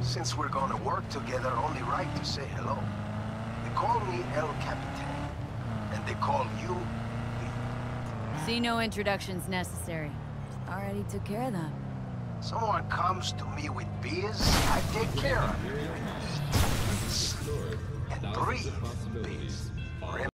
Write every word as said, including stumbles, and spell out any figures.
Since we're gonna work together, only right to say hello. They call me El Capitan, and they call you Lee. See, no introductions necessary. Already took care of them. Someone comes to me with beers, I take care of it. Eat, sleep, and breathe beers.